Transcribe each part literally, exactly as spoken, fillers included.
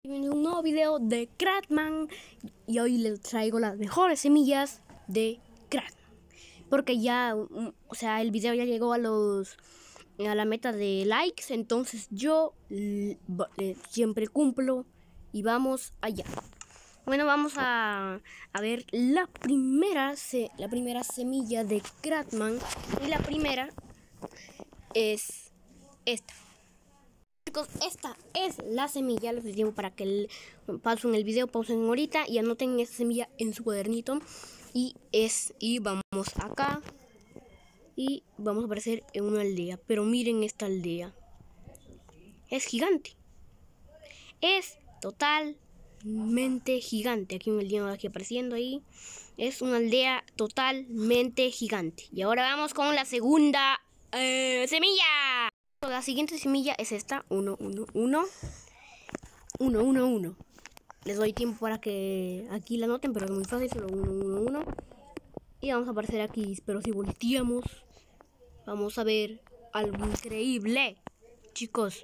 Un nuevo video de Craftman y hoy les traigo las mejores semillas de Craftman, porque ya, o sea, el video ya llegó a los a la meta de likes, entonces yo eh, siempre cumplo y vamos allá. Bueno, vamos a, a ver la primera se, la primera semilla de Craftman, y la primera es esta. Chicos, esta es la semilla. Les digo para que el, pausen el video, pausen ahorita y anoten esta semilla en su cuadernito. Y es y vamos acá y vamos a aparecer en una aldea. Pero miren esta aldea. Es gigante. Es totalmente gigante. Aquí un aldea aquí apareciendo ahí. Es una aldea totalmente gigante. Y ahora vamos con la segunda eh, semilla. La siguiente semilla es esta, uno, uno, uno, uno, uno, uno. Les doy tiempo para que aquí la noten, pero es muy fácil, solo uno, uno, uno. Y vamos a aparecer aquí, pero si volteamos, vamos a ver algo increíble, chicos.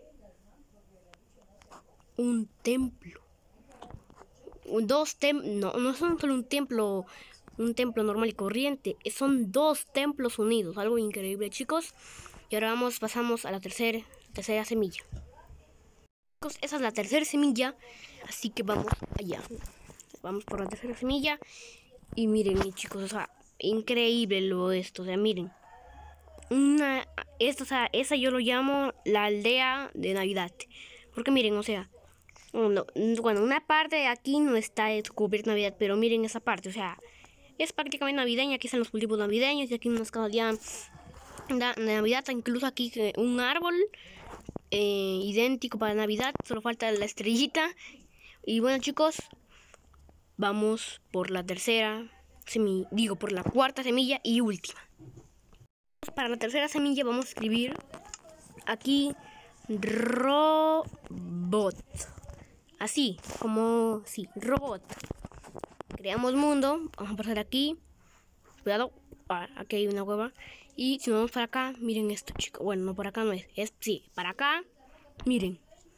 Un templo. Dos templos, no, no son solo un templo, un templo normal y corriente, son dos templos unidos, algo increíble, chicos. Y ahora vamos, pasamos a la tercera, tercera semilla. Chicos, esa es la tercera semilla, así que vamos allá. Vamos por la tercera semilla. Y miren, chicos, o sea, increíble lo esto, o sea, miren. Una, esta, o sea, esa yo lo llamo la aldea de Navidad. Porque miren, o sea, bueno, bueno, una parte de aquí no está cubierta Navidad, pero miren esa parte, o sea, es prácticamente navideña. Aquí están los cultivos navideños y aquí unas casas ya de Navidad, incluso aquí un árbol eh, idéntico para Navidad, solo falta la estrellita. Y bueno, chicos, vamos por la tercera semilla, digo por la cuarta semilla y última. Para la tercera semilla vamos a escribir aquí robot, así como sí, robot. Creamos mundo, vamos a pasar aquí, cuidado, ah, aquí hay una hueva. Y si nos vamos para acá, miren esto, chicos. Bueno, no por acá no es, es sí, para acá, miren.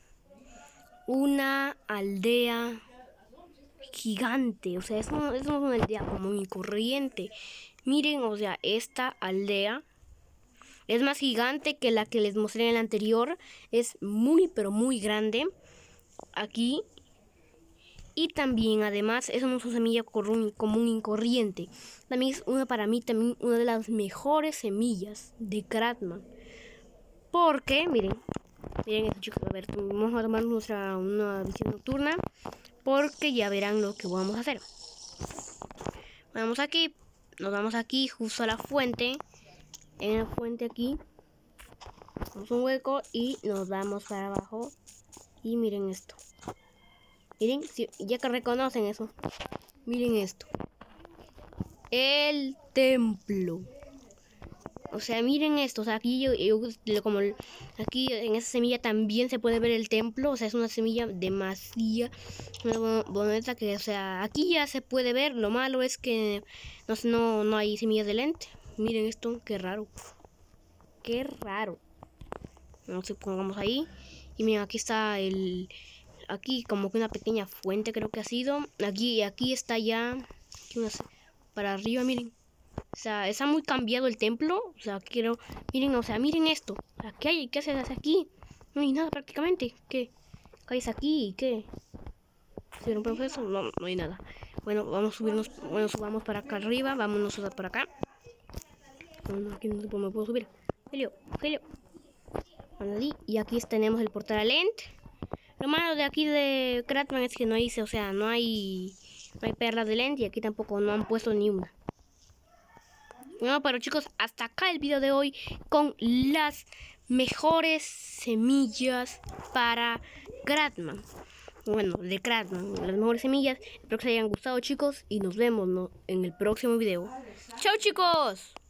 Una aldea gigante, o sea, eso no, eso no es una aldea común y corriente. Miren, o sea, esta aldea es más gigante que la que les mostré en la anterior. Es muy, pero muy grande. Aquí. Y también, además, eso no es una semilla común y corriente. También es una, para mí, también una de las mejores semillas de Craftman. Porque, miren, miren esto, chicos. A ver, vamos a tomar nuestra una visión nocturna. Porque ya verán lo que vamos a hacer. Vamos aquí, nos vamos aquí, justo a la fuente. En la fuente aquí, hacemos un hueco y nos vamos para abajo. Y miren esto. Miren, ya que reconocen eso, miren esto. El templo. O sea, miren esto. O sea, aquí yo, yo como aquí en esa semilla también se puede ver el templo. O sea, es una semilla demasiado bonita que, o sea, aquí ya se puede ver. Lo malo es que no, no, no hay semillas de lente. Miren esto, qué raro. Qué raro. No sé, pongamos ahí. Y miren, aquí está el... Aquí como que una pequeña fuente creo que ha sido. Aquí aquí está ya aquí unas, para arriba, miren. O sea, está muy cambiado el templo. O sea, quiero... Miren, o sea, miren esto. O sea, ¿qué hay? ¿Qué haces aquí? No hay nada prácticamente. ¿Qué? ¿Qué hay aquí? ¿Qué? ¿Se rompemos eso? No, no hay nada. Bueno, vamos a subirnos. Bueno, subamos para acá arriba. Vámonos para acá. Bueno, aquí no me puedo subir. Helio, Helio. Y aquí tenemos el portal a Lent. Lo malo de aquí de Craftman es que no hice, o sea, no hay, no hay perlas de lente y aquí tampoco no han puesto ni una. Bueno, pero chicos, hasta acá el video de hoy con las mejores semillas para Craftman. Bueno, de Craftman, las mejores semillas. Espero que les hayan gustado, chicos, y nos vemos, ¿no?, en el próximo video. ¡Chao, chicos!